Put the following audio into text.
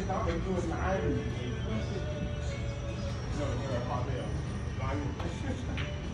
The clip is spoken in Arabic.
刚没给我拿你。没有那个花费啊，拉你。